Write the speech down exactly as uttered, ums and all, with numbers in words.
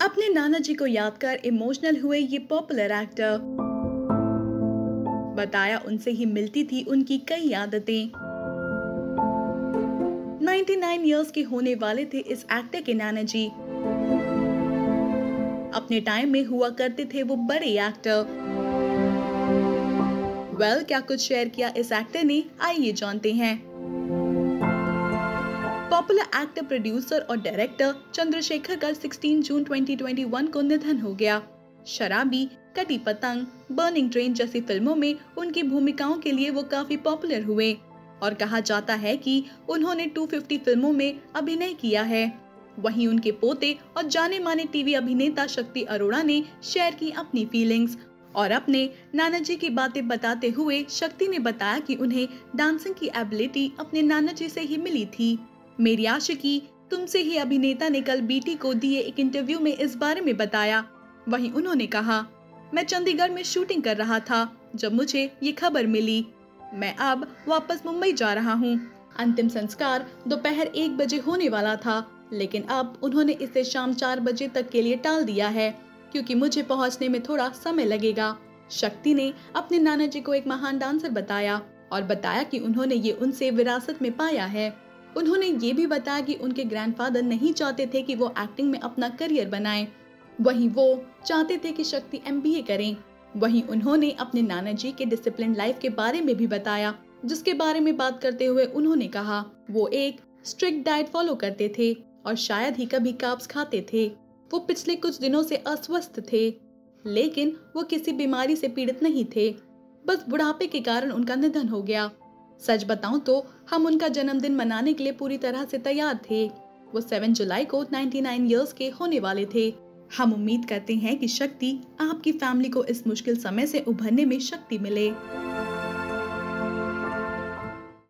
अपने नाना जी को याद कर इमोशनल हुए ये पॉपुलर एक्टर। बताया उनसे ही मिलती थी उनकी कई आदतें। निन्यानवे इयर्स के होने वाले थे इस एक्टर के नाना जी। अपने टाइम में हुआ करते थे वो बड़े एक्टर। वेल well, क्या कुछ शेयर किया इस एक्टर ने, आइए जानते हैं। पॉपुलर एक्टर, प्रोड्यूसर और डायरेक्टर चंद्रशेखर का सोलह जून दो हज़ार इक्कीस को निधन हो गया। शराबी, कटी पतंग, बर्निंग ट्रेन जैसी फिल्मों में उनकी भूमिकाओं के लिए वो काफी पॉपुलर हुए और कहा जाता है कि उन्होंने दो सौ पचास फिल्मों में अभिनय किया है। वहीं उनके पोते और जाने माने टीवी अभिनेता शक्ति अरोड़ा ने शेयर की अपनी फीलिंग्स और अपने नाना जी की बातें बताते हुए शक्ति ने बताया कि उन्हें डांसिंग की एबिलिटी अपने नाना जी से ही मिली थी। मेरी आशिकी तुमसे ही अभिनेता ने कल बीटी को दिए एक इंटरव्यू में इस बारे में बताया। वहीं उन्होंने कहा, मैं चंडीगढ़ में शूटिंग कर रहा था जब मुझे ये खबर मिली। मैं अब वापस मुंबई जा रहा हूँ। अंतिम संस्कार दोपहर एक बजे होने वाला था, लेकिन अब उन्होंने इसे शाम चार बजे तक के लिए टाल दिया है क्योंकि मुझे पहुंचने में थोड़ा समय लगेगा। शक्ति ने अपने नाना जी को एक महान डांसर बताया और बताया कि उन्होंने ये उनसे विरासत में पाया है। उन्होंने ये भी बताया कि उनके ग्रैंडफादर नहीं चाहते थे कि वो एक्टिंग में अपना करियर बनाएं, वहीं वो चाहते थे कि शक्ति एमबीए करें। वहीं उन्होंने अपने नाना जी के डिसिप्लिन लाइफ के बारे में भी बताया, जिसके बारे में बात करते हुए उन्होंने कहा वो एक स्ट्रिक्ट डाइट फॉलो करते थे और शायद ही कभी कार्ब्स खाते थे। वो पिछले कुछ दिनों से अस्वस्थ थे, लेकिन वो किसी बीमारी से पीड़ित नहीं थे, बस बुढ़ापे के कारण उनका निधन हो गया। सच बताऊं तो हम उनका जन्मदिन मनाने के लिए पूरी तरह से तैयार थे। वो सात जुलाई को निन्यानवे इयर्स के होने वाले थे। हम उम्मीद करते हैं कि शक्ति आपकी फैमिली को इस मुश्किल समय से उभरने में शक्ति मिले।